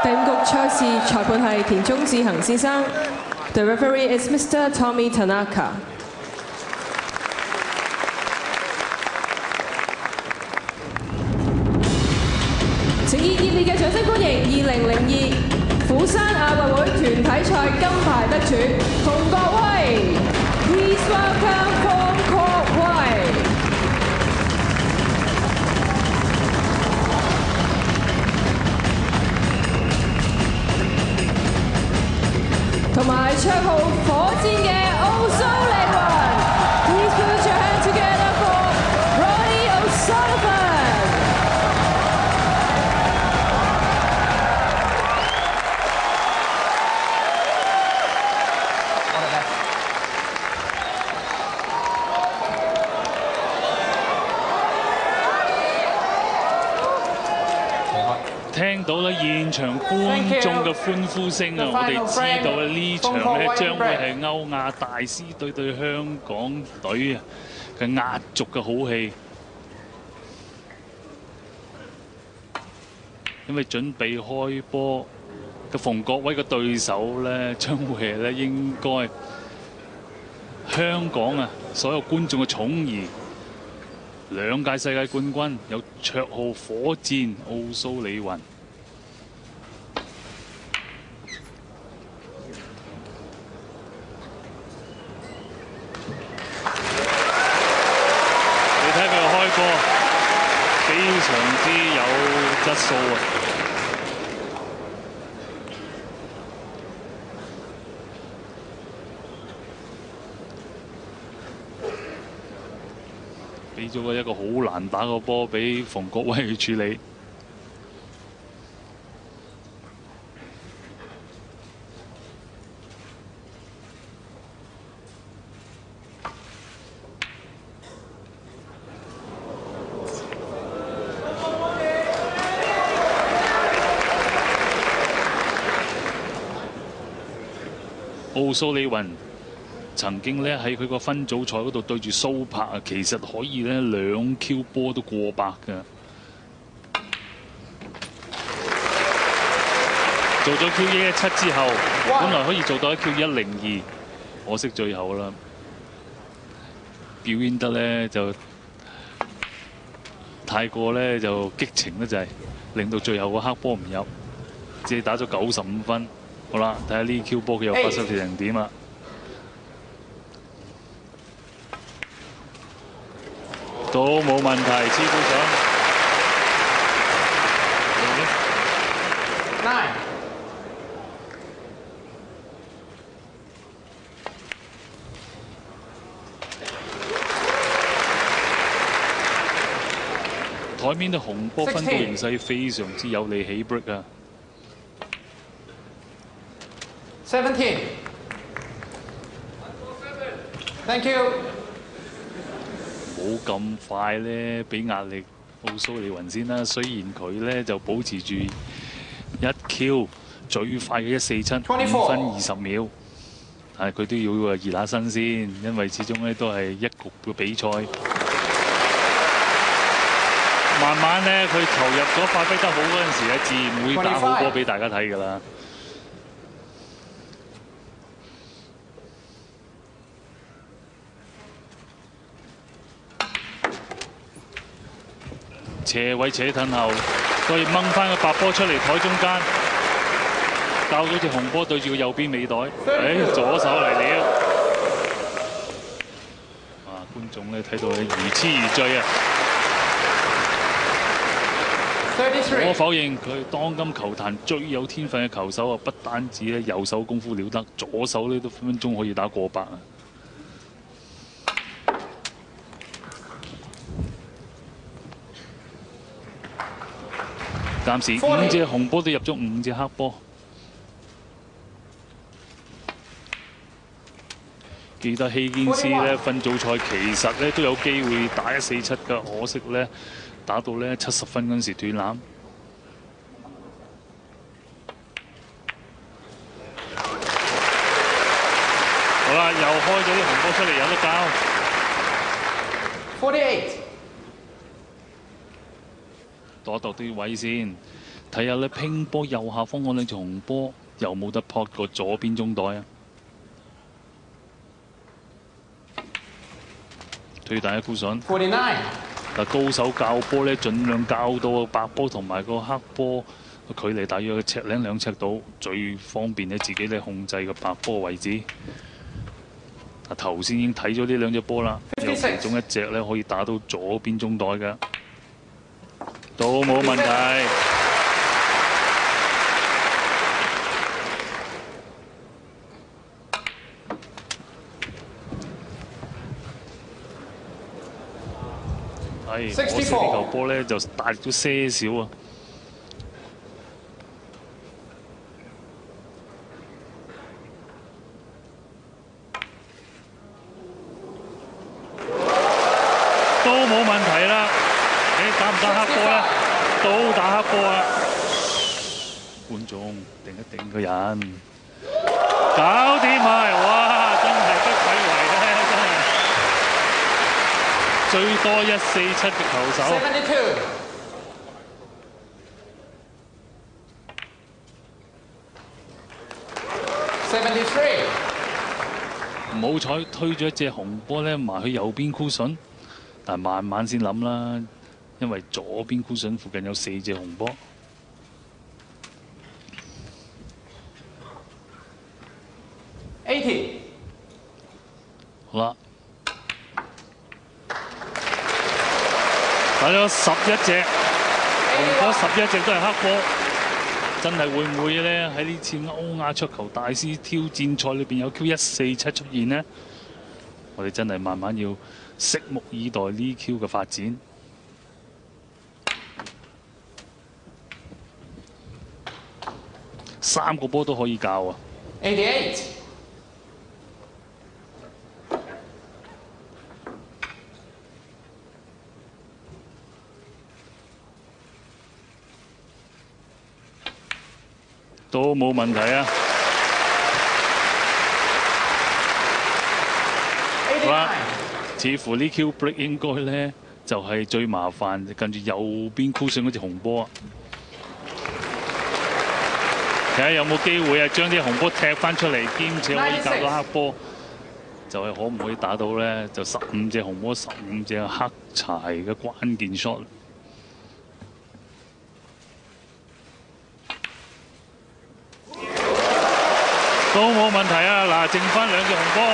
第五局賽事裁判係田中志恒先生。The referee is Mr. Tommy Tanaka。請以熱烈嘅掌聲歡迎2002釜山亞運會團體賽金牌得主馮國威。Please welcome 馮國威。 同埋綽號火箭嘅奧蘇利雲 ，Please put your hands together for Ronnie O'Sullivan。 聽到咧現場觀眾嘅歡呼聲啊！我哋知道咧呢場咧將會係歐亞大師對香港隊啊嘅壓軸嘅好戲，因為準備開波嘅馮國威嘅對手咧，將會係咧應該香港啊所有觀眾嘅寵兒，兩屆世界冠軍，有綽號火箭奧蘇利雲。 非常之有質素啊！俾咗一個好難打個波俾馮國威去處理。 奧蘇利雲曾經咧喺佢個分組賽嗰度對住蘇柏啊，其實可以咧2 Q 波都過百㗎。做咗 Q117之後，本來可以做到一 Q102，可惜最後啦，表演得咧就太過咧就激情咧，就係令到最後個黑波唔入，只係打咗95分。 好啦，睇下呢 Q 波佢又發生成點啦？都冇問題，黐到上。9。台面嘅紅波分佈形勢非常之有利起 break 啊！ 17. Thank you. 冇咁快咧，俾壓力奧蘇利雲先啦。雖然佢咧就保持住1 Q 最快嘅147 5分20秒，但係佢都要熱下身先，因為始終咧都係一局嘅比賽。慢慢咧，佢投入咗發揮得好嗰陣時咧，自然會打好波俾大家睇㗎啦。 斜位扯褪後，再掹翻個白波出嚟台中間，教到隻紅波對住個右邊尾袋，左手嚟了。哇！觀眾咧睇到你如痴如醉啊！我否認佢當今球壇最有天分嘅球手啊！不單止咧右手功夫了得，左手咧都分分鐘可以打過百啊！ 暫時5隻紅波都入咗5隻黑波，記得希堅斯咧分組賽其實咧都有機會打147㗎，可惜咧打到咧70分嗰陣時斷纜。好啦，又開咗啲紅波出嚟，有得交。 48。 度啲位先， 睇下咧，乒波右下方嗰兩隻紅波有冇得撲個左邊中袋啊？推大一箍筍。 49. 嗱，高手教波咧，盡量教到白波同埋個黑波距離大約1尺零2尺度，最方便咧自己咧控制個白波位置。嗱，頭先已經睇咗呢兩隻波啦，有其中一隻咧可以打到左邊中袋嘅，都冇問題。係，可惜呢球波咧就大咗些少啊！都冇問題啦。你打唔打黑波咧？都打黑波啊！觀眾定一定個人，搞掂埋，哇！真係不愧為咧，真係最多147嘅球手。 73. 唔好彩推咗一隻紅波咧埋去右邊箍筍，但係慢慢先諗啦，因為左邊箍筍附近有4隻紅波。 80. 好啦，打咗11隻紅波，11隻都係黑波。真係會唔會咧？喺呢次歐亞桌球大師挑戰賽裏邊有 Q147出現呢？我哋真係慢慢要拭目以待呢 Q 嘅發展。3個波都可以教啊！ 88. 都冇問題啊！好啦，似乎呢 Q break 應該咧就係最麻煩，跟住右邊箍上嗰隻紅波，睇下有冇機會啊，將啲紅波踢翻出嚟，兼且可以夾到黑波，就係可唔可以打到咧？就15隻紅波，15隻黑柴嘅關鍵 shot。都冇問題啊！嗱，剩翻2隻紅波。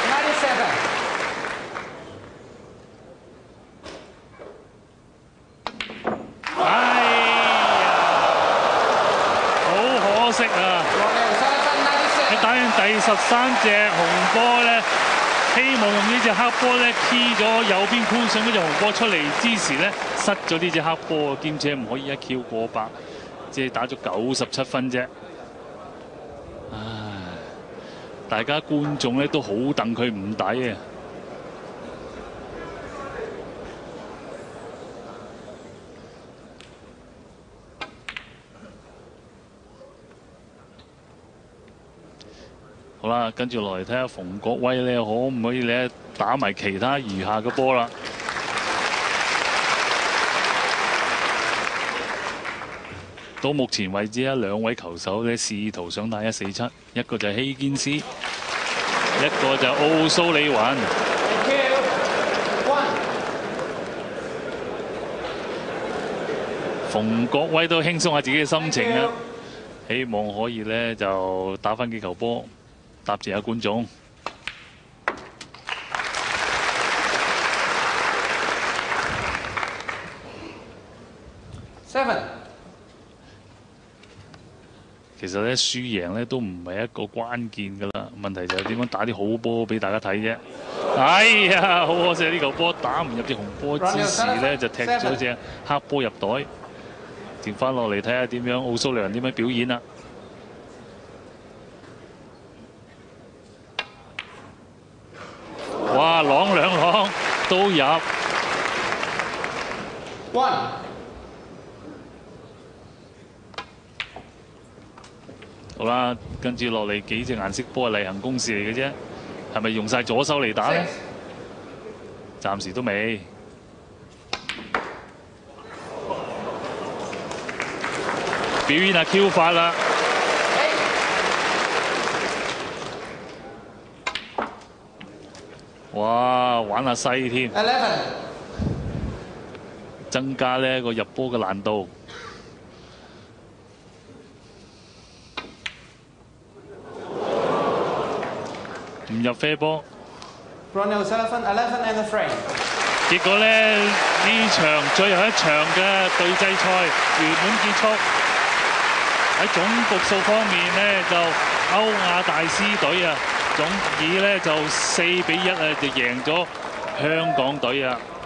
哎呀，好可惜啊！你打完第13隻紅波咧，希望用呢隻黑波咧 key 咗右邊箍上嗰隻紅波出嚟之時咧，失咗呢隻黑波，兼且唔可以1 Q 過百，即係打咗97分啫。大家觀眾咧都好戥佢唔抵啊！好啦，跟住落嚟睇下馮國威咧，可唔可以咧打埋其他餘下嘅波啦？到目前為止2位球手咧試圖想打147，一個就係希堅斯，一個就係奧蘇利雲。馮國威都輕鬆下自己嘅心情啊，希望可以咧就打翻幾球波，答謝下觀眾。 7. 其實咧輸贏咧都唔係一個關鍵㗎啦，問題就係點樣打啲好波俾大家睇啫。哎呀，好可惜呢球波打唔入隻紅波之時咧，就踢咗隻黑波入袋。剩翻落嚟睇下點樣奧蘇利雲點樣表演啦。哇，啷兩啷都入。好啦，跟住落嚟幾隻顏色波係例行公事嚟嘅啫，係咪用晒左手嚟打呢？暫時都未。〜 表演下 Q 法啦。 哇！玩下西添， 11. 增加呢個入波嘅難度。唔入啡波。 Ronald Sullivan, 11 and a frame. 結果呢，呢場最後一場嘅對制賽圓滿結束。喺總局數方面呢，就歐亞大師隊啊，總以呢就4比1啊，就贏咗香港隊啊。